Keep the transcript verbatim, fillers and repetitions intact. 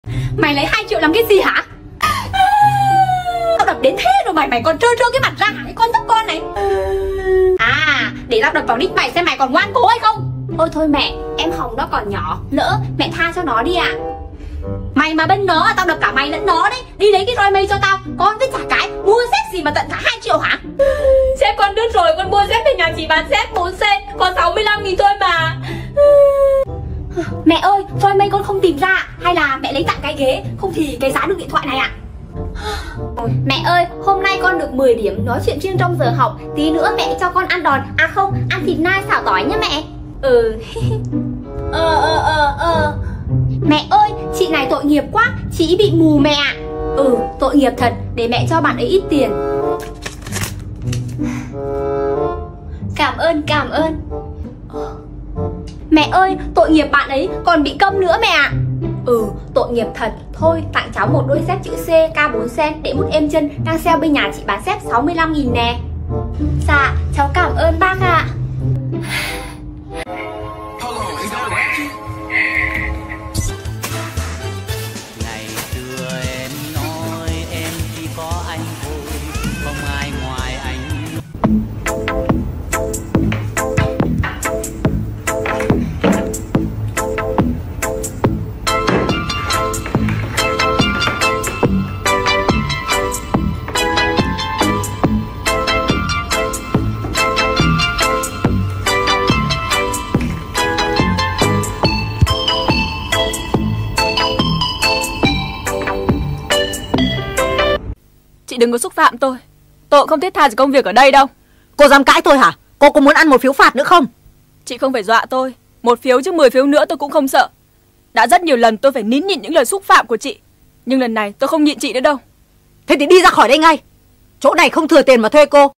Mày lấy hai triệu làm cái gì hả? Tao đập đến thế rồi mày mày còn trơ trơ cái mặt ra hả cái con thấp con này? À, để tao đập vào đít mày xem mày còn ngoan cố hay không. Ôi thôi mẹ, em Hồng nó còn nhỏ, lỡ mẹ tha cho nó đi ạ. À. Mày mà bên nó, tao đập cả mày lẫn nó đấy. Đi lấy cái roi mây cho tao, con với chả cái mua dép gì mà tận cả hai triệu hả? Dép con đứt rồi, con mua dép thì nhà chỉ bán dép bốn sen, còn sáu mươi lăm nghìn thôi mà. Mẹ ơi, roi mây con không tìm ra, hay là mẹ lấy tặng cái ghế, không thì cái giá được điện thoại này ạ. À? Mẹ ơi, hôm nay con được mười điểm nói chuyện riêng trong giờ học, tí nữa mẹ cho con ăn đòn, à không, ăn thịt nai xào tỏi nhá mẹ. Ừ. Ờ ờ ờ ờ. Mẹ ơi, chị này tội nghiệp quá, chị bị mù mẹ ạ. Ừ, tội nghiệp thật, để mẹ cho bạn ấy ít tiền. Cảm ơn, cảm ơn. Mẹ ơi, tội nghiệp bạn ấy còn bị câm nữa mẹ ạ. Ừ, tội nghiệp thật. Thôi, tặng cháu một đôi dép chữ C, ca bốn sen để mút êm chân, đang sale bên nhà chị bán dép sáu mươi lăm nghìn nè. Dạ, cháu cảm ơn bác ạ. Ngày xưa em nói em chỉ có anh thôi, không ai ngoài anh. Chị đừng có xúc phạm tôi. Tôi không thiết tha gì công việc ở đây đâu. Cô dám cãi tôi hả? Cô có muốn ăn một phiếu phạt nữa không? Chị không phải dọa tôi. Một phiếu chứ mười phiếu nữa tôi cũng không sợ. Đã rất nhiều lần tôi phải nín nhịn những lời xúc phạm của chị, nhưng lần này tôi không nhịn chị nữa đâu. Thế thì đi ra khỏi đây ngay. Chỗ này không thừa tiền mà thuê cô.